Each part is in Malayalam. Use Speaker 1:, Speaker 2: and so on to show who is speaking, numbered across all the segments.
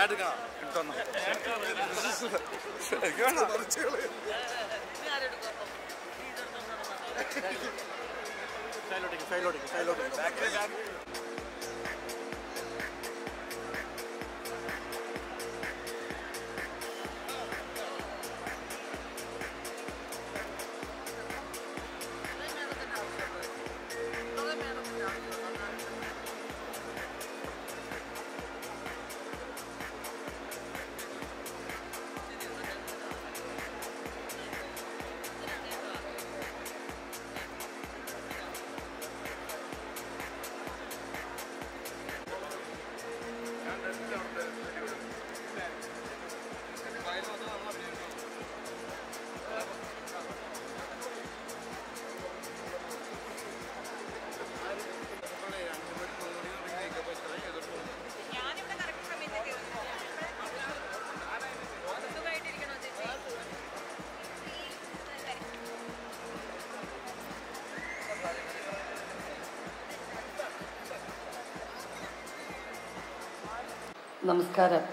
Speaker 1: നമസ്കാരം.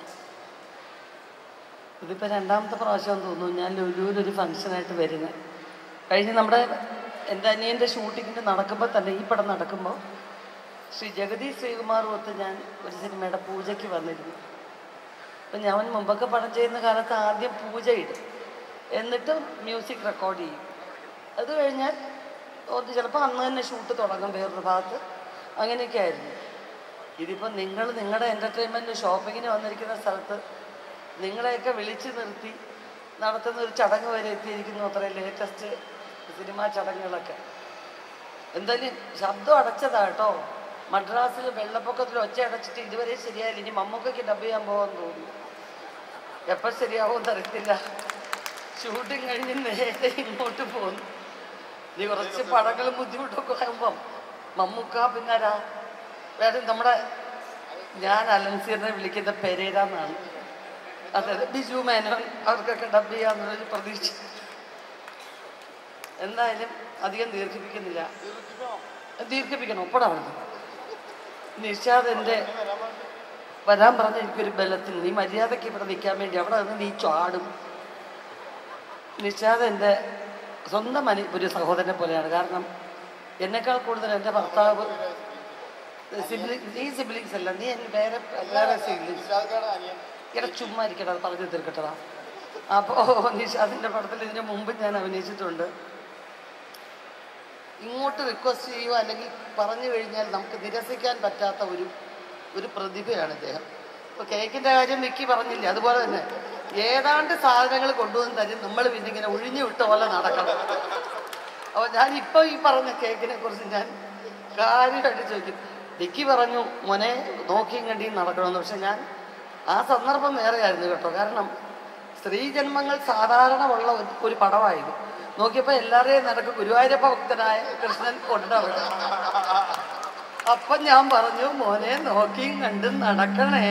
Speaker 1: ഇതിപ്പോൾ രണ്ടാമത്തെ പ്രാവശ്യം തോന്നുന്നു ഞാൻ ലുലുവിലൊരു ഫംഗ്ഷനായിട്ട് വരുന്നത്. കഴിഞ്ഞ് നമ്മുടെ എൻ്റെ അനിയൻ്റെ ഷൂട്ടിങ്ങിന് നടക്കുമ്പോൾ തന്നെ ഈ പടം നടക്കുമ്പോൾ ശ്രീ ജഗതി ശ്രീകുമാറുമൊത്ത് ഞാൻ ഒരു സിനിമയുടെ പൂജയ്ക്ക് വന്നിരുന്നു. അപ്പം ഞാൻ മുമ്പൊക്കെ പടം ചെയ്യുന്ന കാലത്ത് ആദ്യം പൂജ ഇടും, എന്നിട്ട് മ്യൂസിക് റെക്കോർഡ് ചെയ്യും. അത് കഴിഞ്ഞാൽ ചിലപ്പോൾ അന്ന് തന്നെ ഷൂട്ട് തുടങ്ങും വേറൊരു ഭാഗത്ത്. അങ്ങനെയൊക്കെ ആയിരുന്നു. ഇതിപ്പോൾ നിങ്ങൾ നിങ്ങളുടെ എൻ്റർടൈൻമെൻറ്റ് ഷോപ്പിങ്ങിന് വന്നിരിക്കുന്ന സ്ഥലത്ത് നിങ്ങളെയൊക്കെ വിളിച്ചു നിർത്തി നടത്തുന്ന ഒരു ചടങ്ങ് വരെ എത്തിയിരിക്കുന്നു. അത്രയും ലേറ്റസ്റ്റ് സിനിമാ ചടങ്ങുകളൊക്കെ. എന്തായാലും ശബ്ദം അടച്ചതാട്ടോ. മദ്രാസിൽ വെള്ളപ്പൊക്കത്തിൽ ഒച്ച അടച്ചിട്ട് ഇതുവരെ ശരിയായില്ല. ഇനി മമ്മൂക്കയ്ക്ക് ഡബ് ചെയ്യാൻ പോകാൻ തോന്നുന്നു. എപ്പോൾ ശരിയാവുമെന്ന് അറിയത്തില്ല. ഷൂട്ടിങ് കഴിഞ്ഞ് നേരെ ഇങ്ങോട്ട് പോകുന്നു. ഇനി കുറച്ച് പടങ്ങളും ബുദ്ധിമുട്ടൊക്കെ ആകുമ്പം മമ്മൂക്ക പിന്നാരാ വേറെ നമ്മുടെ ഞാൻ അലൻസിയറിനെ വിളിക്കുന്ന പെരേര എന്നാണ്. അതായത് ബിജു മേനോൻ അവർക്കൊക്കെ ഡബ് ചെയ്യാന്നുള്ളൊരു പ്രതീക്ഷ. എന്തായാലും അധികം ദീർഘിപ്പിക്കണം. ഒപ്പടാണ് നിഷാദ് എൻ്റെ വരാൻ പറഞ്ഞ എനിക്കൊരു ബലത്തിൽ നീ മര്യാദയ്ക്ക് ഇവിടെ നിൽക്കാൻ വേണ്ടി അവിടെ നിന്ന് നീ ചാടും. നിഷാദ് എൻ്റെ സ്വന്തം ഒരു സഹോദരനെ പോലെയാണ്. കാരണം എന്നെക്കാൾ കൂടുതൽ എൻ്റെ ഭർത്താവ് നീ സിബ്ലിങ്സ് അല്ല, നീ വേറെ സിബ്ലിങ്സ് ഇവിടെ ചുമ്മാ ഇരിക്കട്ടെ, അത് പറഞ്ഞു തീർക്കട്ടതാ. അപ്പോൾ നിഷാദിൻ്റെ പടത്തിൽ ഇതിന് മുമ്പ് ഞാൻ അഭിനയിച്ചിട്ടുണ്ട്. ഇങ്ങോട്ട് റിക്വസ്റ്റ് ചെയ്യുക അല്ലെങ്കിൽ പറഞ്ഞു കഴിഞ്ഞാൽ നമുക്ക് നിരസിക്കാൻ പറ്റാത്ത ഒരു പ്രതിഭയാണ് ഇദ്ദേഹം. ഇപ്പോൾ കേക്കിൻ്റെ കാര്യം വിക്കി പറഞ്ഞില്ലേ, അതുപോലെ തന്നെ ഏതാണ്ട് സാധനങ്ങൾ കൊണ്ടുവന്ന് തരും. നമ്മൾ പിന്നെ ഇങ്ങനെ ഒഴിഞ്ഞു വിട്ട പോലെ നടക്കണം. അപ്പോൾ ഞാനിപ്പോൾ ഈ പറഞ്ഞ കേക്കിനെ കുറിച്ച് ഞാൻ കാര്യമായിട്ട് ചോദിക്കും. വിക്കി പറഞ്ഞു മോനെ നോക്കിയും കണ്ടിയും നടക്കണമെന്ന്. പക്ഷെ ഞാൻ ആ സന്ദർഭം വേറെയായിരുന്നു കേട്ടോ. കാരണം സ്ത്രീജന്മങ്ങൾ സാധാരണ ഉള്ള ഒരു പടമായിരുന്നു. നോക്കിയപ്പോൾ എല്ലാവരെയും നടക്കും ഗുരുവായൂരപ്പ ഭക്തനായ കൃഷ്ണൻ കൊണ്ടവിടെ. അപ്പം ഞാൻ പറഞ്ഞു മോനെ നോക്കിയും കണ്ടും നടക്കണേ.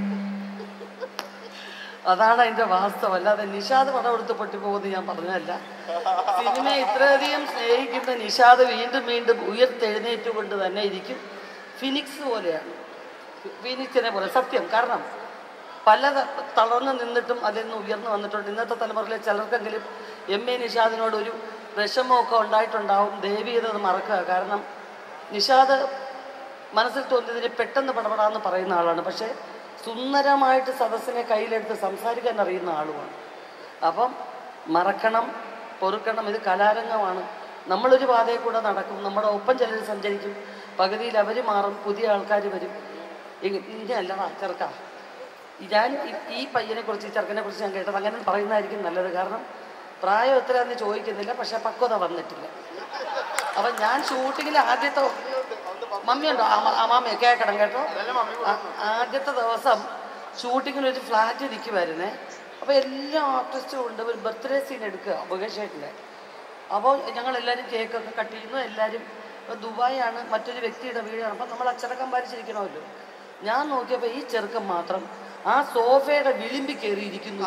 Speaker 1: അതാണ് അതിൻ്റെ വാസ്തവം. അല്ലാതെ നിഷാദ് പടം എടുത്ത് പൊട്ടിപ്പോകുമെന്ന് ഞാൻ പറഞ്ഞതല്ല. സിനിമയെ ഇത്രയധികം സ്നേഹിക്കുന്ന നിഷാദ് വീണ്ടും വീണ്ടും ഉയർത്തെഴുന്നേറ്റുകൊണ്ട് തന്നെ ഇരിക്കും. ഫിനിക്സ് പോലെയാണ്, ഫിനിക്സിനെ പോലെ സത്യം. കാരണം പല തളർന്ന് നിന്നിട്ടും അതിൽ നിന്ന് ഉയർന്നു വന്നിട്ടുണ്ട്. ഇന്നത്തെ തലമുറയിലെ ചിലർക്കെങ്കിലും എ നിഷാദിനോടൊരു വിഷമമൊക്കെ ഉണ്ടായിട്ടുണ്ടാവും. ദേവീയത മറക്കുക. കാരണം നിഷാദ് മനസ്സിൽ തോന്നിയതിന് പെട്ടെന്ന് പടപെടാന്ന് പറയുന്ന ആളാണ്. പക്ഷേ സുന്ദരമായിട്ട് സദസ്സിനെ കയ്യിലെടുത്ത് സംസാരിക്കാൻ അറിയുന്ന ആളുമാണ്. അപ്പം മറക്കണം, പൊറുക്കണം. ഇത് കലാരംഗമാണ്. നമ്മളൊരു പാതയിൽ കൂടെ നടക്കും, നമ്മുടെ ഒപ്പം ചിലർ സഞ്ചരിക്കും. പകുതിയിൽ അവർ മാറും, പുതിയ ആൾക്കാർ വരും. ഇങ്ങനെയല്ലടാ ചെറുക്ക. ഞാൻ ഈ പയ്യനെക്കുറിച്ച് ഈ ചെറുക്കനെക്കുറിച്ച് ഞാൻ കേട്ടത് അങ്ങനെ പറയുന്നതായിരിക്കും നല്ലത്. കാരണം പ്രായം എത്രയാണെന്ന് ചോദിക്കുന്നില്ല, പക്ഷെ പക്വത വന്നിട്ടില്ല. അപ്പം ഞാൻ ഷൂട്ടിങ്ങിൽ ആദ്യത്തെ മമ്മിയുണ്ടോ മാമയെ കേൾക്കണം കേട്ടോ. ആദ്യത്തെ ദിവസം ഷൂട്ടിങ്ങിനൊരു ഫ്ലാറ്റ് ഇരിക്കുമായിരുന്നേ. അപ്പോൾ എല്ലാ ആർട്ടിസ്റ്റും ഉണ്ട്. ഒരു ബർത്ത്ഡേ സീൻ എടുക്കുക മുകേഷേട്ടിൻ്റെ. അപ്പോൾ ഞങ്ങളെല്ലാവരും കേക്കൊക്കെ കട്ട് ചെയ്യുന്നു. എല്ലാവരും ദുബായാണ്, മറ്റൊരു വ്യക്തിയുടെ വീടാണ്. അപ്പം നമ്മൾ അച്ചടക്കം പാലിച്ചിരിക്കണമല്ലോ. ഞാൻ നോക്കിയപ്പോൾ ഈ ചെറുക്കൻ മാത്രം ആ സോഫയുടെ വിളിമ്പി കയറിയിരിക്കുന്നു.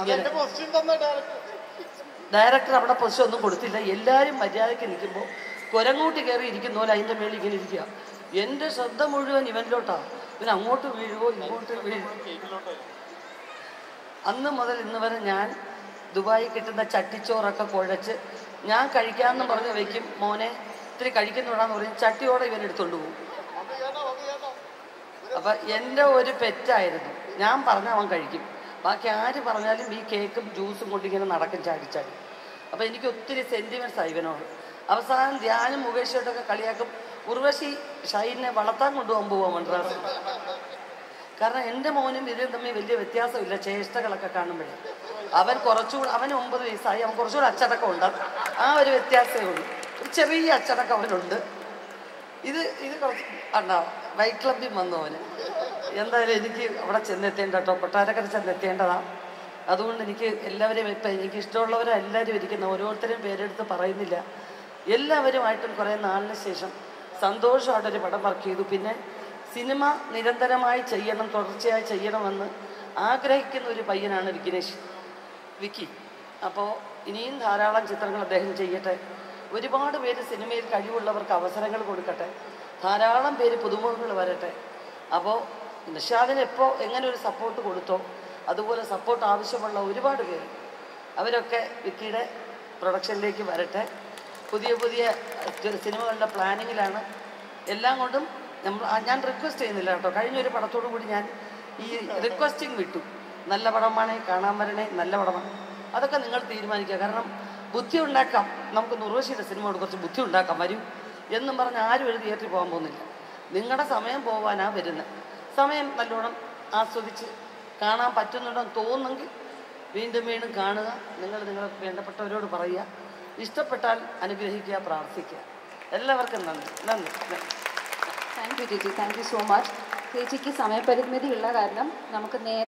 Speaker 1: ഡയറക്ടർ അവിടെ പൊസിഷൻ ഒന്നും കൊടുത്തില്ല. എല്ലാവരും മര്യാദയ്ക്ക് നിൽക്കുമ്പോൾ കുരങ്ങോട്ട് കയറി ഇരിക്കുന്ന പോലെ അതിൻ്റെ മേളിൽ ഇങ്ങനെ ഇരിക്കുക. എൻ്റെ ശ്രദ്ധ മുഴുവൻ ഇവനിലോട്ടാണ്. പിന്നെ അങ്ങോട്ട് വീഴുവോ ഇങ്ങോട്ട് വീഴുവോ. അന്ന് മുതൽ ഇന്ന് വരെ ഞാൻ ദുബായിൽ കിട്ടുന്ന ചട്ടിച്ചോറൊക്കെ കുഴച്ച് ഞാൻ കഴിക്കാമെന്ന് പറഞ്ഞ് വയ്ക്കും. മോനെ ഇത്തിരി കഴിക്കുന്നുണ്ടാന്ന് പറഞ്ഞ് ചട്ടിയോടെ ഇവരെടുത്തോണ്ട് പോകും. അപ്പം എൻ്റെ ഒരു പെറ്റായിരുന്നു. ഞാൻ പറഞ്ഞ അവൻ കഴിക്കും. ബാക്കി ആര് പറഞ്ഞാലും ഈ കേക്കും ജ്യൂസും കൊണ്ടിങ്ങനെ നടക്കും ചാടിച്ചാടി. അപ്പം എനിക്ക് ഒത്തിരി സെൻറ്റിമെൻറ്റ്സ് ആയി ഇവനോട്. അവസാനം ധ്യാനും മുകേഷായിട്ടൊക്കെ കളിയാക്കും, ഉർവശി ഷൈനെ വളർത്താൻ കൊണ്ടുപോകാൻ പോവാൻ മദ്രാസ്. കാരണം എൻ്റെ മോനും ഇതിലും തമ്മിൽ വലിയ വ്യത്യാസമില്ല ചേഷ്ടകളൊക്കെ കാണുമ്പോഴേ. അവൻ കുറച്ചുകൂടെ, അവന് 9 വയസ്സായി, അവൻ കുറച്ചുകൂടെ അച്ചടക്കം ഉണ്ട്. ആ ഒരു വ്യത്യാസമേ ഉള്ളൂ. ഒരു ചെറിയ അച്ചടക്കം അവനുണ്ട്. ഇത് കുറച്ച് ഉണ്ടാവും. വൈറ്റ് ക്ലബ്ബിൽ വന്നു അവന്. എന്തായാലും എനിക്ക് അവിടെ ചെന്നെത്തേണ്ട കേട്ടോ, കൊട്ടാരക്കര ചെന്നെത്തേണ്ടതാണ്. അതുകൊണ്ട് എനിക്ക് എല്ലാവരെയും ഇപ്പം എനിക്ക് ഇഷ്ടമുള്ളവരെല്ലാവരും ഇരിക്കുന്ന ഓരോരുത്തരെയും പേരെടുത്ത് പറയുന്നില്ല. എല്ലാവരുമായിട്ടും കുറേ നാളിന് ശേഷം സന്തോഷമായിട്ടൊരു പടം വർക്ക് ചെയ്തു. പിന്നെ സിനിമ നിരന്തരമായി ചെയ്യണം, തുടർച്ചയായി ചെയ്യണമെന്ന് ആഗ്രഹിക്കുന്ന ഒരു പയ്യനാണ് വിക്കി. അപ്പോൾ ഇനിയും ധാരാളം ചിത്രങ്ങൾ അദ്ദേഹം ചെയ്യട്ടെ. ഒരുപാട് പേര് സിനിമയിൽ കഴിവുള്ളവർക്ക് അവസരങ്ങൾ കൊടുക്കട്ടെ. ധാരാളം പേര് പുതുമുഖങ്ങൾ വരട്ടെ. അപ്പോൾ നിഷാദിന് എപ്പോൾ എങ്ങനെ ഒരു സപ്പോർട്ട് കൊടുത്തോ അതുപോലെ സപ്പോർട്ട് ആവശ്യമുള്ള ഒരുപാട് പേര് അവരൊക്കെ വിക്കിയുടെ പ്രൊഡക്ഷനിലേക്ക് വരട്ടെ. പുതിയ സിനിമകളുടെ പ്ലാനിങ്ങിലാണ്. എല്ലാം കൊണ്ടും ഞാൻ റിക്വസ്റ്റ് ചെയ്യുന്നില്ല കേട്ടോ. കഴിഞ്ഞൊരു പടത്തോടു കൂടി ഞാൻ ഈ റിക്വസ്റ്റിംഗ് വിട്ടു. നല്ല പടമാണേ, കാണാൻ വരണേ, നല്ല പടമാണ്. അതൊക്കെ നിങ്ങൾ തീരുമാനിക്കുക. കാരണം ബുദ്ധി ഉണ്ടാക്കാം, നമുക്ക് ഉർവശിയുടെ സിനിമയോട് കുറച്ച് ബുദ്ധി ഉണ്ടാക്കാം വരും എന്നും പറഞ്ഞ് ആരും ഒരു തിയേറ്ററിൽ പോകാൻ പോകുന്നില്ല. നിങ്ങളുടെ സമയം പോകാനാണ് വരുന്നത്. സമയം നല്ലോണം ആസ്വദിച്ച് കാണാൻ പറ്റുന്നുണ്ടെന്ന് തോന്നുന്നെങ്കിൽ വീണ്ടും കാണുക. നിങ്ങൾക്ക് വേണ്ടപ്പെട്ടവരോട് പറയുക. ഇഷ്ടപ്പെട്ടാൽ അനുഗ്രഹിക്കുക, പ്രാർത്ഥിക്കുക. എല്ലാവർക്കും നന്ദി.
Speaker 2: താങ്ക് യു ചേച്ചി, താങ്ക് യു സോ മച്ച്. ചേച്ചിക്ക് സമയപരിമിതി ഉള്ള കാരണം നമുക്ക്